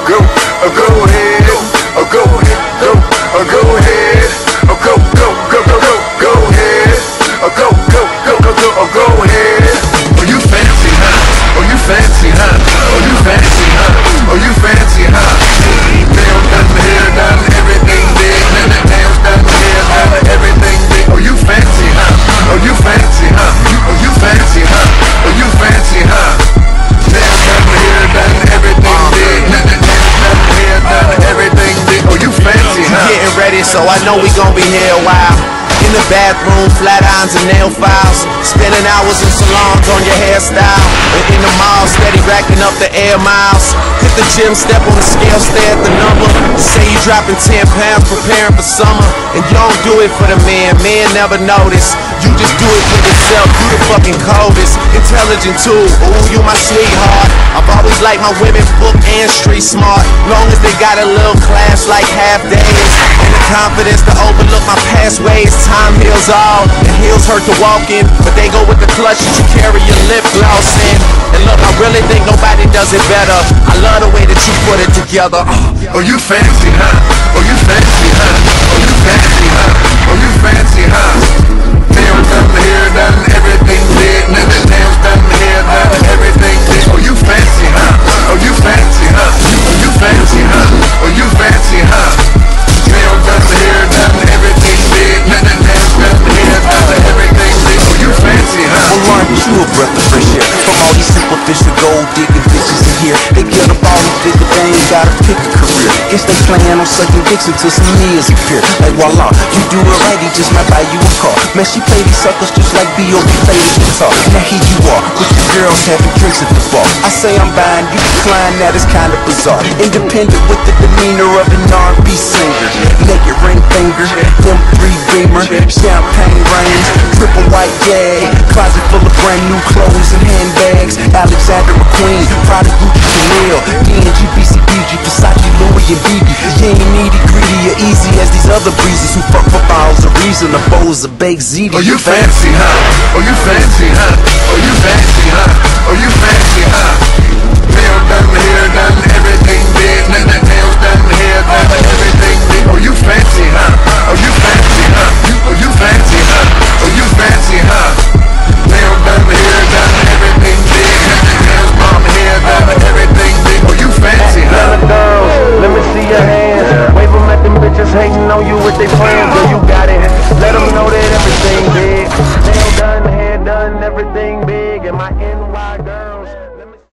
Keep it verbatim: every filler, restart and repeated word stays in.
go, oh, go ahead, oh, go ahead, go, oh, go ahead, oh, go, go, go, go, go, go ahead, oh, go, go, go, go, go, oh, go ahead. Oh, you fancy, huh? Oh, you fancy, huh? Oh, you fancy, huh? Oh, you fancy, huh? Nails done, the hair done, everything big. Nails done, the hair done, everything big. Oh, you fancy, huh? Oh, you fancy, huh? Oh, you fancy, huh? Oh, you fancy, huh? Nails done, the hair done, everything big. Nails done, the hair done, everything big. Oh, you fancy, huh? Getting ready, so I know we gon' be here a while. In the bathroom, flat irons and nail files. Spending hours in salons on your hairstyle. And in the mall, steady racking up the air miles. Hit the gym, step on the scale, stare at the number. Say you dropping ten pounds, preparing for summer. And you don't do it for the man, man never notice. You just do it for yourself, you the fucking coldest. Intelligent too, ooh, you my sweetheart. I've always liked my women book and street smart. Long as they got a little class like half days. And the confidence to overlook my past ways. Time heals all, and heels hurt to walk in, but they go with the clutch that you carry your lip gloss in. And look, I really think nobody does it better. I love the way that you put it together. Oh, you fancy, huh? Oh, you fancy, huh? Oh, you fancy, huh? Oh, you fancy, huh? Nails done, the hair done, everything big. Nails done, the hair done, everything big. Oh, you fancy, huh? Oh, you fancy, huh? Oh, you fancy, huh? Oh, you fancy, huh? Nails done, the hair done, everything big. Nails done, the hair done, everything big. Oh, you fancy, huh? Well, aren't you a breath of fresh air? From all these superficial gold digging bitches in here. They get up all these bigger, they ain't gotta pick a career. Guess they plan on sucking dicks until some years appear. Like voila, you do it right, he just might buy you a car. Man, she play these suckers just like B O B play the guitar. Now here you are, with your girls having drinks at the bar. I say I'm buying, you decline, that is kinda bizarre. Independent with the demeanor of an R and B singer. Naked ring finger, M three Beamer, champagne rings, triple white gag, closet full of brand new clothes and handbags. Alexander McQueen, Prada, Gucci, Chanel, D and G, B C B G, Versace, Louis and B B. You ain't needy, greedy, or easy as these other breezes who fuck for bowels of reason or bowls of baked ziti. Oh, you fancy, huh? Oh, you fancy, huh? Oh, you fancy, huh? Oh, you fancy,